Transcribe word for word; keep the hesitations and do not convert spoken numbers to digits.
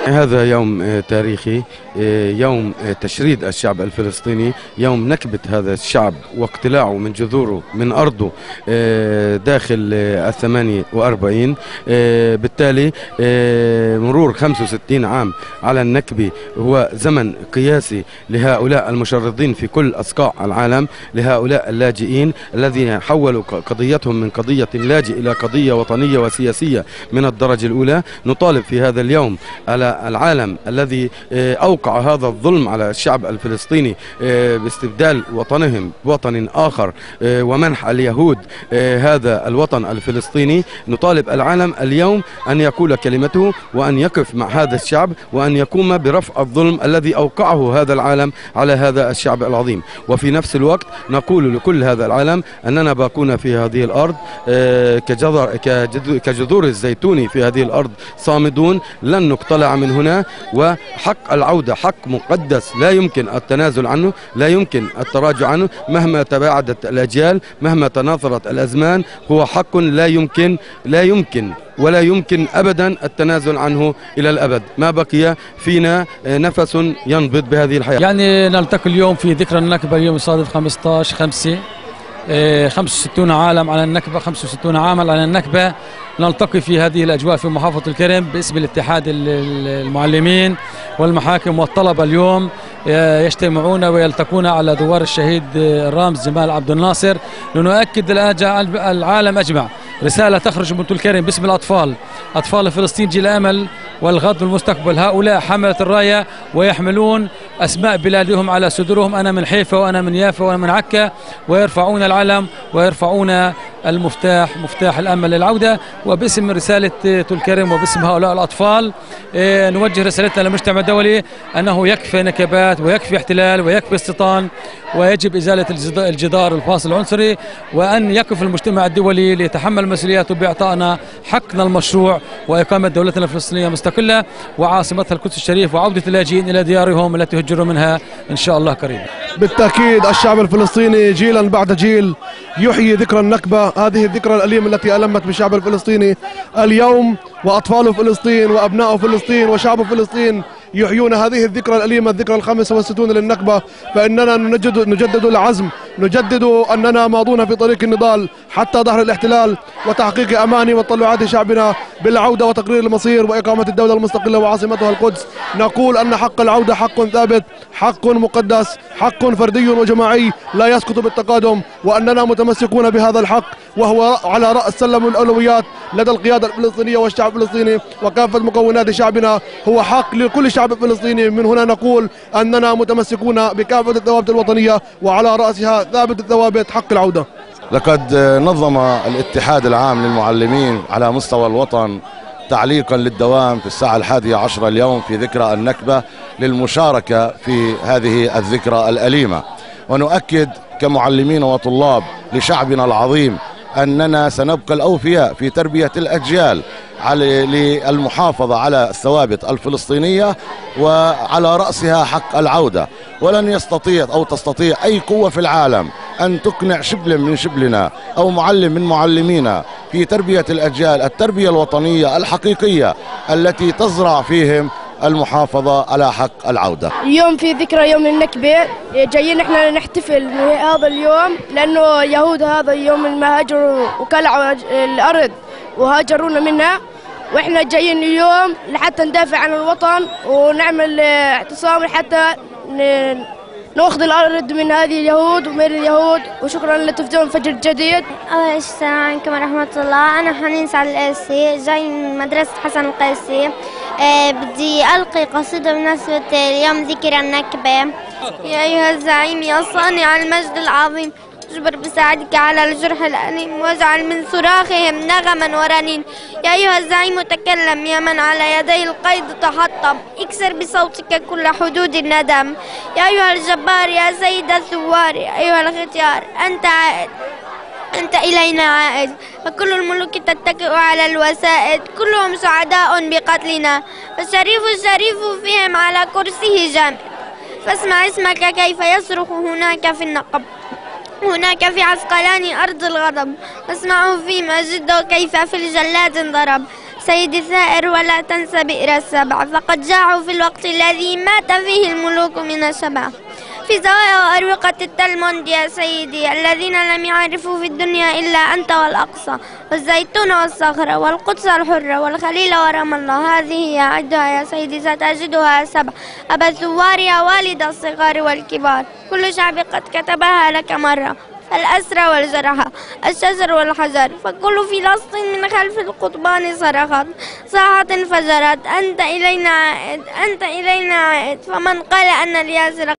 هذا يوم تاريخي، يوم تشريد الشعب الفلسطيني، يوم نكبة هذا الشعب واقتلاعه من جذوره من أرضه داخل الثمانية وأربعين. بالتالي مرور خمسة وستين عام على النكبة هو زمن قياسي لهؤلاء المشردين في كل أصقاع العالم، لهؤلاء اللاجئين الذين حولوا قضيتهم من قضية لاجئ إلى قضية وطنية وسياسية من الدرجة الأولى. نطالب في هذا اليوم على العالم الذي أوقع هذا الظلم على الشعب الفلسطيني باستبدال وطنهم بوطن آخر ومنح اليهود هذا الوطن الفلسطيني. نطالب العالم اليوم أن يقول كلمته وأن يقف مع هذا الشعب وأن يقوم برفع الظلم الذي أوقعه هذا العالم على هذا الشعب العظيم. وفي نفس الوقت نقول لكل هذا العالم أننا باقون في هذه الأرض كجذور الزيتون في هذه الأرض صامدون، لن نقتلع من هنا، وحق العودة حق مقدس لا يمكن التنازل عنه، لا يمكن التراجع عنه مهما تباعدت الأجيال، مهما تناثرت الأزمان، هو حق لا يمكن لا يمكن ولا يمكن أبدا التنازل عنه إلى الأبد، ما بقي فينا نفس ينبض بهذه الحياة. يعني نلتقي اليوم في ذكرى النكبة، اليوم يصادف خمسة عشر خمسة خمسة وستين عالم على النكبة، خمسة وستين عاما على النكبة. نلتقي في هذه الأجواء في محافظة الكرم باسم الاتحاد المعلمين والمحاكم والطلبة. اليوم يجتمعون ويلتقون على دوار الشهيد الرامز جمال عبد الناصر لنؤكد العالم أجمع رسالة تخرج من الكرم باسم الأطفال، أطفال فلسطين جيل الأمل والغد والمستقبل. هؤلاء حملة الراية ويحملون أسماء بلادهم على صدورهم، أنا من حيفا وأنا من يافا وأنا من عكا، ويرفعون العلم ويرفعون المفتاح، مفتاح الأمل للعودة. وباسم رسالة الكرم وباسم هؤلاء الأطفال نوجه رسالتنا للمجتمع الدولي أنه يكفي نكبات ويكفي احتلال ويكفي استيطان، ويجب إزالة الجدار الفاصل العنصري، وأن يقف المجتمع الدولي ليتحمل مسؤولياته بإعطائنا حقنا المشروع وإقامة دولتنا الفلسطينية مستقلة وعاصمتها القدس الشريف، وعودة اللاجئين إلى ديارهم التي هجروا منها إن شاء الله قريبا. بالتأكيد الشعب الفلسطيني جيلا بعد جيل يحيي ذكرى النكبة، هذه الذكرى الأليمة التي ألمت بالشعب الفلسطيني اليوم، وأطفال فلسطين وأبناء فلسطين وشعب فلسطين يحيون هذه الذكرى الأليمة، الذكرى الخامسة والستون للنكبة. فإننا نجدد, نجدد العزم، نجدد أننا ماضون في طريق النضال حتى ظهر الاحتلال وتحقيق أماني وتطلعات شعبنا بالعودة وتقرير المصير وإقامة الدولة المستقلة وعاصمتها القدس. نقول أن حق العودة حق ثابت، حق مقدس، حق فردي وجماعي لا يسقط بالتقادم، وأننا متمسكون بهذا الحق وهو على رأس سلم الأولويات لدى القيادة الفلسطينية والشعب الفلسطيني وكافة مكونات شعبنا، هو حق لكل شعب فلسطيني. من هنا نقول أننا متمسكون بكافة الثوابت الوطنية وعلى رأسها ثابت الثوابت حق العودة. لقد نظم الاتحاد العام للمعلمين على مستوى الوطن تعليقا للدوام في الساعة الحادية عشرة اليوم في ذكرى النكبة للمشاركة في هذه الذكرى الأليمة، ونؤكد كمعلمين وطلاب لشعبنا العظيم أننا سنبقى الأوفياء في تربية الأجيال للمحافظة على الثوابت الفلسطينية وعلى رأسها حق العودة. ولن يستطيع أو تستطيع أي قوة في العالم أن تقنع شبل من شبلنا أو معلم من معلمينا في تربية الأجيال التربية الوطنية الحقيقية التي تزرع فيهم المحافظة على حق العودة. اليوم في ذكرى يوم النكبة، جايين احنا نحتفل هذا اليوم لأنه يهود هذا اليوم ما هاجروا وكلعوا الأرض وهاجرونا منها، واحنا جايين اليوم لحتى ندافع عن الوطن ونعمل اعتصام حتى ناخذ الأرض من هذه اليهود ومن اليهود. وشكرا لتلفزيون فجر الجديد. السلام عليكم ورحمة الله. أنا حنين سعد القيسي، جاي من مدرسة حسن القيسي. أه بدي ألقي قصيدة بمناسبة اليوم ذكرى النكبة. يا أيها الزعيم يا صانع المجد العظيم، اجبر بساعدك على الجرح الأليم واجعل من صراخهم نغما ورنين. يا أيها الزعيم تكلم يا من على يدي القيد تحطم، اكسر بصوتك كل حدود الندم. يا أيها الجبار يا سيد الثوار، يا أيها الختيار أنت عائد، أنت إلينا عائد. فكل الملوك تتكئ على الوسائد، كلهم سعداء بقتلنا، فالشريف الشريف فيهم على كرسيه جامد. فاسمع اسمك كيف يصرخ هناك في النقب، هناك في عسقلان أرض الغضب، اسمعوا في مجده كيف في الجلاد ضرب. سيدي الثائر ولا تنس بئر السبع، فقد جاعوا في الوقت الذي مات فيه الملوك من الشبع. في زوايا وأروقة التلموند يا سيدي الذين لم يعرفوا في الدنيا إلا أنت والأقصى والزيتون والصخرة والقدس الحرة والخليل ورم الله، هذه هي عدها يا سيدي ستجدها سبع. أبا الثوار يا والد الصغار والكبار، كل شعب قد كتبها لك مرة، الأسرى والجرحى الشجر والحجر، فكل فلسطين من خلف القضبان صرخت صاحت انفجرت، أنت إلينا عائد أنت إلينا عائد. فمن قال أن الياسر